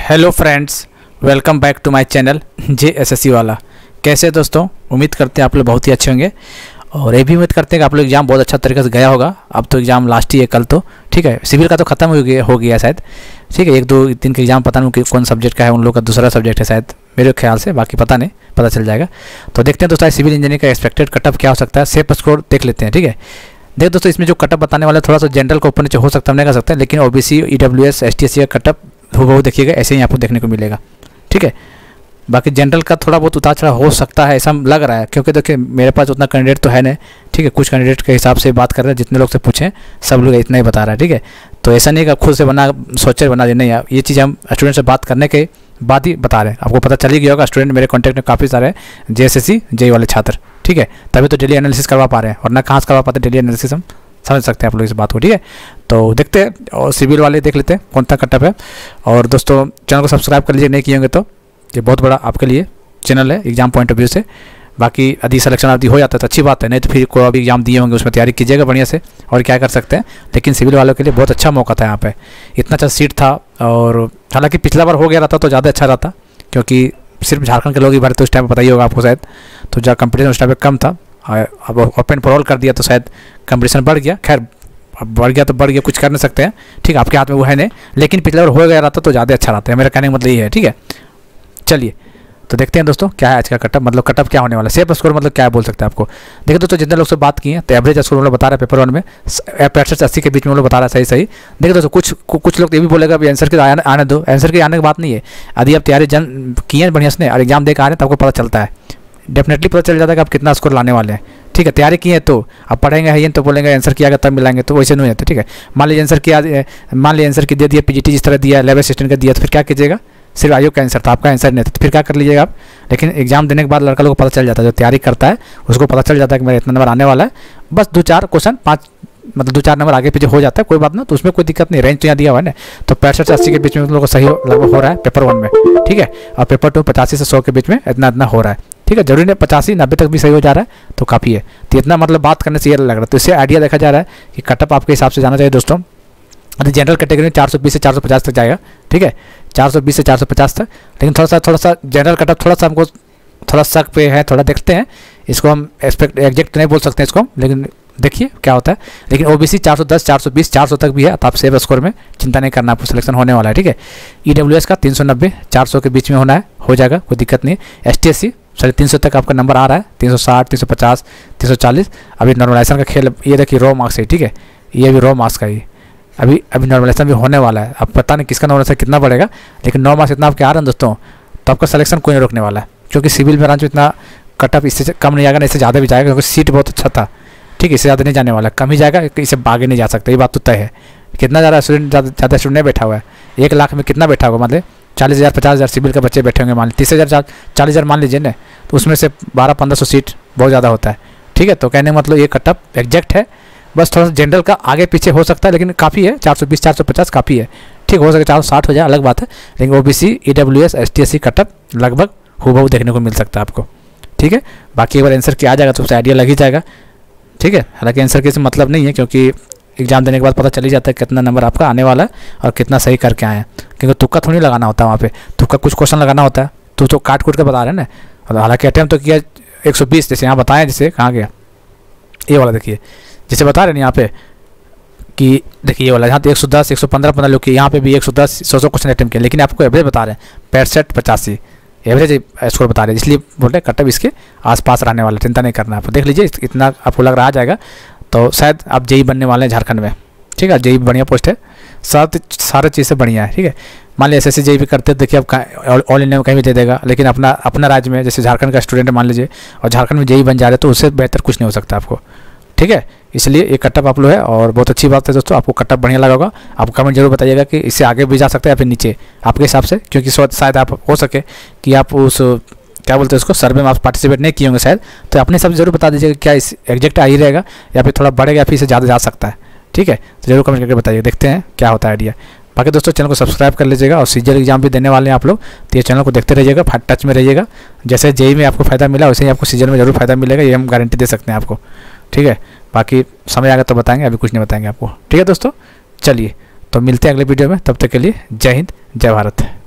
Hello friends, welcome back to my channel JSSC वाला। कैसे हैं दोस्तों? उम्मीद करते हैं आप लोग बहुत ही अच्छे होंगे और ये भी उम्मीद करते हैं कि आप लोग एग्ज़ाम बहुत अच्छा तरीके से गया होगा। अब तो एग्ज़ाम लास्ट ही है कल, तो ठीक है। सिविल का तो ख़त्म हो गया शायद, ठीक है। 1-2 दिन का एग्ज़ाम पता नहीं कि कौन सब्जेक्ट का है, उन लोग का दूसरा सब्जेक्ट है शायद मेरे ख्याल से, बाकी पता नहीं, पता चल जाएगा। तो देखते हैं दोस्तों सिविल इंजीनियरिंग का एक्सपेक्टेड कटअप क्या हो सकता है, सेफ स्कोर देख लेते हैं, ठीक है। देख दोस्तों, इसमें जो कटअप बताने वाले थोड़ा सा जनरल को ऊपर नीचे हो सकता है, हम नहीं कर सकते, लेकिन OBC EWS STSC का कटअप वो देखिएगा ऐसे ही आपको देखने को मिलेगा, ठीक है। बाकी जनरल का थोड़ा बहुत उतार चढ़ाव हो सकता है, ऐसा लग रहा है, क्योंकि देखिए मेरे पास उतना कैंडिडेट तो है नहीं, ठीक है। कुछ कैंडिडेट के हिसाब से बात कर रहे हैं, जितने लोग से पूछें सब लोग इतना ही बता रहा है, ठीक है। तो ऐसा नहीं कि खुद से सोचे बना दे, नहीं, ये चीज़ हम स्टूडेंट से बात करने के बाद ही बता रहे हैं। आपको पता चल ही गया होगा, स्टूडेंट मेरे कॉन्टैक्ट में काफ़ी सारे हैं JSSC JEE वाले छात्र, ठीक है। तभी तो डेली एनालिसिस करवा पा रहे हैं, वरना कहाँ से करवा पाते डेली एनालिसिस, हम समझ सकते हैं आप लोग इस बात को, ठीक है। तो देखते हैं और सिविल वाले देख लेते हैं कौन सा कटअप है। और दोस्तों चैनल को सब्सक्राइब कर लीजिए, नहीं किए होंगे तो ये बहुत बड़ा आपके लिए चैनल है एग्जाम पॉइंट ऑफ व्यू से। बाकी यदि सिलेक्शन यदि हो जाता है तो अच्छी बात है, नहीं तो फिर कोई अभी एग्जाम दिए होंगे उसमें तैयारी कीजिएगा बढ़िया से, और क्या कर सकते हैं। लेकिन सिविल वालों के लिए बहुत अच्छा मौका था, यहाँ पे इतना अच्छा सीट था। और हालांकि पिछला बार हो गया रहता तो ज़्यादा अच्छा रहता, क्योंकि सिर्फ झारखंड के लोग ही भरे थे उस टाइम पर, पता ही होगा आपको शायद। तो जहाँ कंपटीशन उस टाइम पर कम था, अब ओपन फॉर ऑल कर दिया तो शायद कंपटीशन बढ़ गया। खैर अब बढ़ गया तो बढ़ गया, कुछ कर नहीं सकते हैं, ठीक है। आपके हाथ में वो है नहीं, लेकिन पिछले बार हो गया रहता तो ज़्यादा अच्छा रहता है, मेरा कहने का मतलब ये है, ठीक है। चलिए तो देखते हैं दोस्तों क्या है आज का कटअप, मतलब कटअप क्या होने वाला है, सेफ स्कोर मतलब क्या है बोल सकते हैं आपको। देखिए दोस्तों, जितने लोग से बात किए हैं तो एवरेज स्कोर हम लोग बता रहे हैं पेपर 1 में 65-80 के बीच में हम लोग बता रहा है, सही। देखिए दोस्तों, कुछ लोग ये भी बोलेगा अभी आंसर के आने दो, आंसर के आने की बात नहीं है। यदि आप तैयारी किए हैं बढ़िया से और एग्जाम दे के आ रहे हैं तो आपको पता चलता है, डेफिनेटली पता चल जाता है कि आप कितना स्कोर लाने वाले हैं, ठीक है। तैयारी की है तो आप पढ़ेंगे है तो बोलेंगे आंसर किया तब मिलाएंगे, तो वैसे नहीं होता, ठीक है। मान लीजिए आंसर की दे दिया, PGT जिस तरह दिया, लेवल असिस्टेंट का दिया, तो फिर क्या कीजिएगा, सिर्फ आयोग का आंसर था, आपका आंसर नहीं था, तो फिर क्या कर लीजिएगा आप। लेकिन एग्जाम देने के बाद लड़का लोग को पता चल जाता है, जो तैयारी करता है उसको पता चल जाता है कि मेरा इतना नंबर आने वाला है। बस 2-4 क्वेश्चन 5 मतलब 2-4 नंबर आगे पीछे हो जाता है, कोई बात ना, तो उसमें कोई दिक्कत नहीं। रेंज तो यहाँ दिया हुआ है ना, तो 65-80 के बीच में लोगों को सही लगभग हो रहा है पेपर 1 में, ठीक है। और पेपर 2 85 से 100 के बीच में इतना हो रहा है, ठीक है। जरूरी नहीं 85-90 तक भी सही हो जा रहा है तो काफ़ी है। तो इतना मतलब बात करने से ये लग रहा है, तो इससे आइडिया देखा जा रहा है कि कटअप आपके हिसाब से जाना चाहिए दोस्तों। अभी जनरल कैटेगरी में 420 से 450 तक जाएगा, ठीक है, 420 से 450 तक। लेकिन थोड़ा सा जनरल कटअप थोड़ा सा हमको थोड़ा शक पे है, थोड़ा देखते हैं इसको, हम एग्जैक्ट नहीं बोल सकते इसको, लेकिन देखिए क्या होता है। लेकिन OBC 410, 420, 400 तक भी है, तो आप सेफ स्कोर में चिंता नहीं करना, आपको सिलेक्शन होने वाला है, ठीक है। EWS का 390, 400 के बीच में होना है, हो जाएगा, कोई दिक्कत नहीं है। STSC 350 तक आपका नंबर आ रहा है, 360, 350, 340। अभी नॉर्मलाइजेशन का खेल, ये देखिए रॉ मार्क्स है, ठीक है, ये भी रॉ मार्क्स का ही अभी नॉर्मलाइजेशन भी होने वाला है। अब पता नहीं किसका नॉर्मलाइजेशन कितना बढ़ेगा, लेकिन 9 मार्क्स इतना आपके आ रहे हैं दोस्तों, तो आपका सिलेक्शन कोई नहीं रोकने वाला है, क्योंकि सिविल में ब्रांच में इतना कटअप इससे कम नहीं आएगा ना, इससे ज़्यादा भी जाएगा, क्योंकि सीट बहुत अच्छा था, ठीक है। इससे ज़्यादा नहीं जाने वाला, कम ही जाएगा, इससे आगे नहीं जा सकता, ये बात तो तय है। कितना ज़्यादा स्टूडेंट ज़्यादा स्टूडेंट नहीं बैठा हुआ है, 1 लाख में कितना बैठा होगा, मतलब 40,000 50,000 सिविल के बच्चे बैठे होंगे, मान लीजिए 30,000 40,000 मान लीजिए ना, तो उसमें से 1200-1500 सीट बहुत ज़्यादा होता है, ठीक है। तो कहने का मतलब ये कटअप एग्जैक्ट है, बस थोड़ा सा जनरल का आगे पीछे हो सकता है, लेकिन काफ़ी है, 420 450 काफ़ी है, ठीक। हो सके 460 हो जाए अलग बात है, लेकिन OBC EWS STSC कटअप लगभग हूबहू देखने को मिल सकता है आपको, ठीक है। बाकी एक बार आंसर किया आ जाएगा तो उससे आइडिया लग ही जाएगा, ठीक है। हालांकि आंसर के से मतलब नहीं है, क्योंकि एग्जाम देने के बाद पता चल ही जाता है कितना नंबर आपका आने वाला है और कितना सही करके आए हैं, क्योंकि तुक्का थोड़ी लगाना होता है वहाँ पे, तुक्का कुछ क्वेश्चन लगाना होता है, तो काट कूट के बता रहे हैं ना। हालांकि अटैम्प्ट तो किया 120, जैसे यहाँ बताएं, जैसे कहाँ गया ये वाला, देखिए जैसे बता रहे हैं यहाँ पे कि देखिए ये वाला, यहाँ तो 110 115 लोग की, यहाँ पे भी 110 100 क्वेश्चन अटैम्प्ट किया, लेकिन आपको एवरेज बता रहे हैं 65-85 एवरेज स्कोर बता रहे हैं, इसलिए बोल रहे कटअप इसके आसपास रहने वाला, चिंता नहीं करना। आपको देख लीजिए इतना आपको लग रहा आ जाएगा, तो शायद आप JEE बनने वाले हैं झारखंड में, ठीक है। JEE बढ़िया पोस्ट है, सारे चीज़ से बढ़िया है, ठीक है। मान लीजिए SSC JEE भी करते हैं, देखिए आप ऑल इंडिया में कहीं भी दे देगा, लेकिन अपना राज्य में जैसे झारखंड का स्टूडेंट मान लीजिए और झारखंड में JEE बन जा रहे तो उससे बेहतर कुछ नहीं हो सकता आपको, ठीक है। इसलिए ये कटअप आप लोग है और बहुत अच्छी बात है दोस्तों, आपको कटअप बढ़िया लगा होगा। आप कमेंट जरूर बताइएगा कि इससे आगे भी जा सकते हैं या फिर नीचे, आपके हिसाब से, क्योंकि शायद आप हो सके कि आप उस क्या बोलते हैं उसको सर्वे में आप पार्टिसिपेट नहीं किए होंगे शायद, तो अपने हिसाब से जरूर बता दीजिएगा क्या इस एग्जैक्ट आ ही रहेगा या फिर थोड़ा बढ़ेगा या फिर इससे ज़्यादा जा सकता है, ठीक है। तो जरूर कमेंट करके बताइए, देखते हैं क्या होता है आइडिया। बाकी दोस्तों चैनल को सब्सक्राइब कर लीजिएगा, और CGL एग्जाम भी देने वाले हैं आप लोग, तो ये चैनल को देखते रहिएगा, टच में रहिएगा। जैसे JEE में आपको फ़ायदा मिला वैसे ही आपको CGL में जरूर फ़ायदा मिलेगा, ये हम गारंटी दे सकते हैं आपको, ठीक है। बाकी समय आएगा तो बताएंगे, अभी कुछ नहीं बताएंगे आपको, ठीक है दोस्तों। चलिए तो मिलते हैं अगले वीडियो में, तब तक के लिए जय हिंद जय भारत।